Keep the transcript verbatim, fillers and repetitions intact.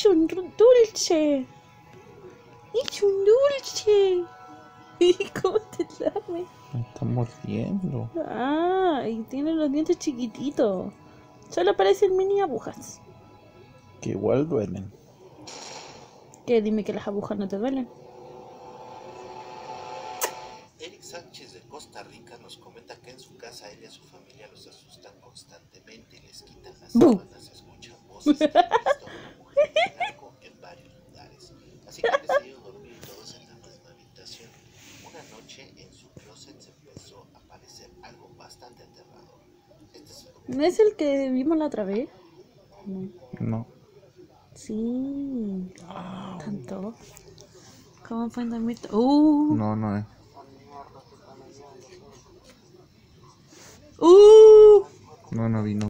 Es un dulce. Es un dulce. ¿Cómo te lame? Me está mordiendo. Ah, y tiene los dientes chiquititos. Solo parecen mini agujas. Que igual duelen. ¿Qué? Dime que las agujas no te duelen. Eric Sánchez de Costa Rica nos comenta que en su casa él y a su familia los asustan constantemente y les quitan las sábanas, se escuchan voces que han visto a una mujer de blanco en varios lugares. Así que han decidido dormir todos en la misma habitación. Una noche en su closet se empezó a aparecer algo bastante aterrador. Este es el... ¿No es el que vimos la otra vez? No. No. Sí. Tanto. ¿Cómo pueden dormir? Uh. No, no es. Uh. No, no vino.